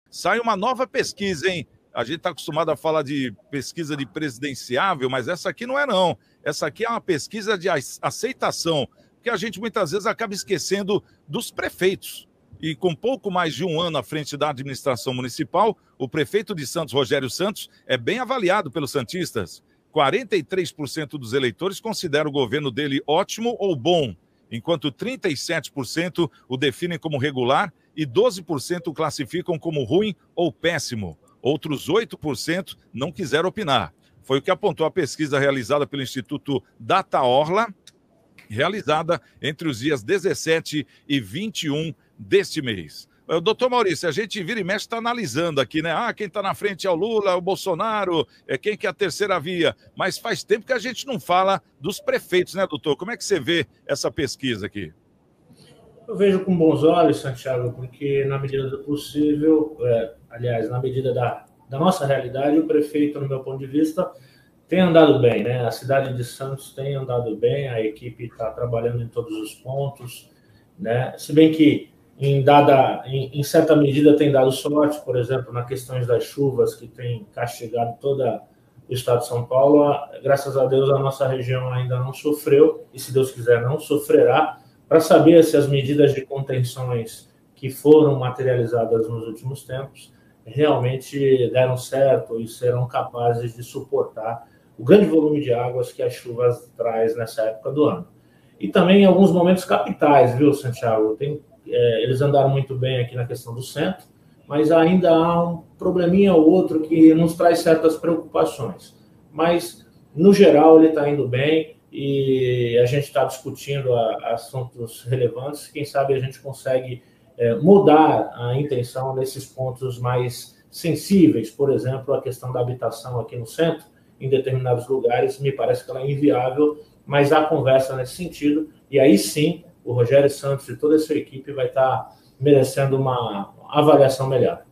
sai uma nova pesquisa, hein? A gente está acostumado a falar de pesquisa de presidenciável, mas essa aqui não é, não. Essa aqui é uma pesquisa de aceitação, que a gente muitas vezes acaba esquecendo dos prefeitos. E com pouco mais de um ano à frente da administração municipal, o prefeito de Santos, Rogério Santos, é bem avaliado pelos santistas. 43% dos eleitores consideram o governo dele ótimo ou bom, enquanto 37% o definem como regular e 12% o classificam como ruim ou péssimo. Outros 8% não quiseram opinar. Foi o que apontou a pesquisa realizada pelo Instituto Data Orla, realizada entre os dias 17 e 21 deste mês. Doutor Maurício, a gente vira e mexe está analisando aqui, né? Quem está na frente é o Lula, é o Bolsonaro, quem que é a terceira via. Mas faz tempo que a gente não fala dos prefeitos, né, doutor? Como é que você vê essa pesquisa aqui? Eu vejo com bons olhos, Santiago, porque na medida do possível, aliás, na medida da nossa realidade, o prefeito, no meu ponto de vista, tem andado bem, né? A cidade de Santos tem andado bem, a equipe está trabalhando em todos os pontos, né? Se bem que em certa medida tem dado sorte, por exemplo, nas questões das chuvas que tem castigado todo o estado de São Paulo, graças a Deus a nossa região ainda não sofreu, e se Deus quiser não sofrerá, para saber se as medidas de contenções que foram materializadas nos últimos tempos realmente deram certo e serão capazes de suportar o grande volume de águas que as chuvas traz nessa época do ano. E também em alguns momentos capitais, viu, Santiago? Eles andaram muito bem aqui na questão do centro, mas ainda há um probleminha ou outro que nos traz certas preocupações. Mas, no geral, ele está indo bem e a gente está discutindo assuntos relevantes. Quem sabe a gente consegue mudar a intenção nesses pontos mais sensíveis. Por exemplo, a questão da habitação aqui no centro, em determinados lugares, me parece que ela é inviável, mas há conversa nesse sentido, e aí sim o Rogério Santos e toda a sua equipe vai estar merecendo uma avaliação melhor.